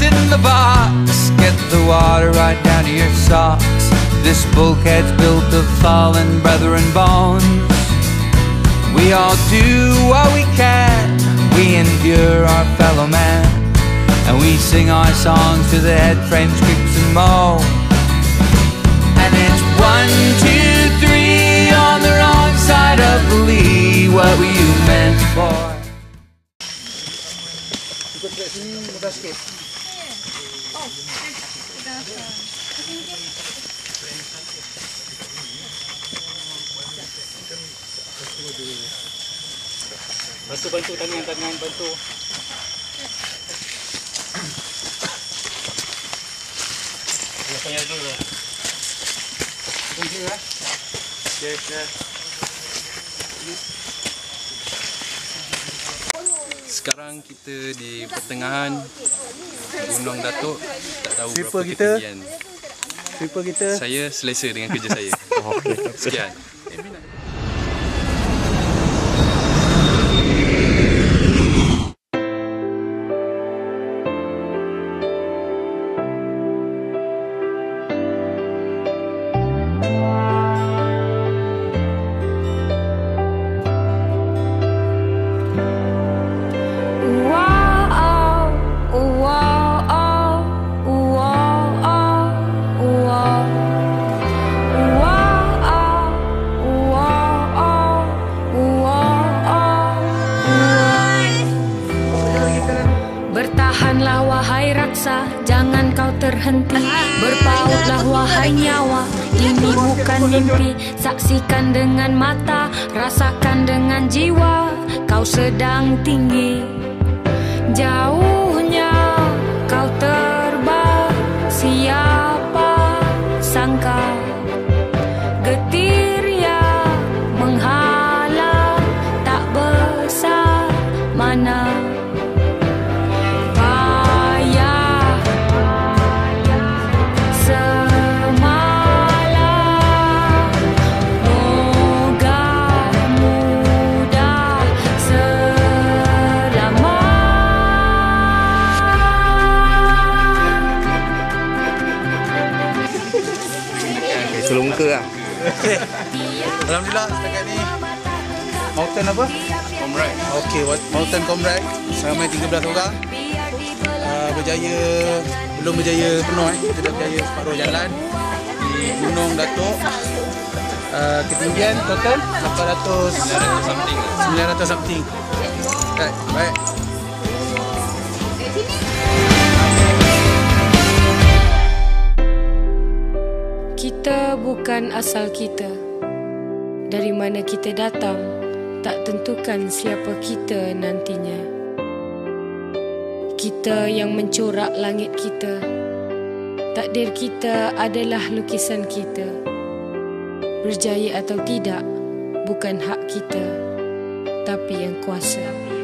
in the box, get the water right down to your socks. This bulkhead's built of fallen brethren bones. We all do what we can, we endure our fellow man, and we sing our songs to the head frames, creaks and moan. And it's 1, 2, 3 on the wrong side of the lee. What were you meant for? Bantu tangan bantu. Saya dulu. Tunggu ya. Yes. Sekarang kita di pertengahan Gunung Datuk. Tak tahu Sweeper berapa kita. ketinggian. Sweeper kita. Saya selesa dengan kerja saya. Sekian. Bertahanlah wahai raksa, jangan kau terhenti. Berpautlah wahai nyawa, ini bukan mimpi. Saksikan dengan mata, rasakan dengan jiwa. Kau sedang tinggi, jauhnya kau terbang. Siapa sangka getir yang menghalang tak besar mana. Tolong muka lah. Alhamdulillah setakat ni Mountain apa? Comrade. Okey, Mountain Comrade ramai 13 orang. Belum berjaya penuh kita dah berjaya separuh jalan di Gunung Datuk. Ketinggian total 900 something. Right, baik. Kita bukan asal kita. Dari mana kita datang tak tentukan siapa kita nantinya. Kita yang mencorak langit kita. Takdir kita adalah lukisan kita. Berjaya atau tidak bukan hak kita, tapi yang kuasa.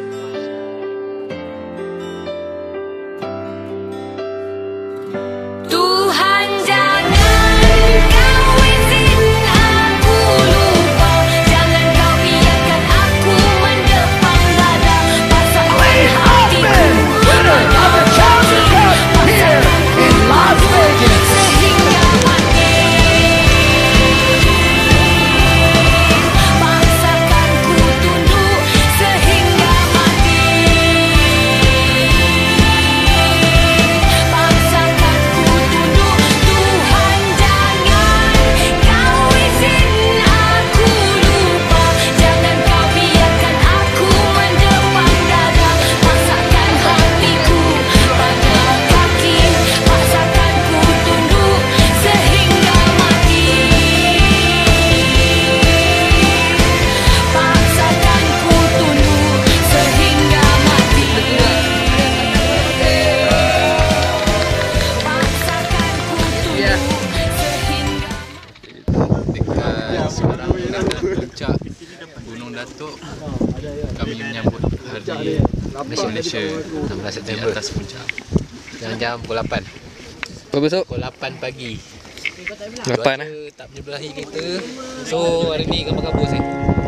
Gunung Datuk, kami menyambut Hari Malaysia 16 September di atas puncak. Jam pukul 8. Besok? Pukul 8 pagi. 8 tak menyebelahi kita. So hari ni kabur-kabur saya.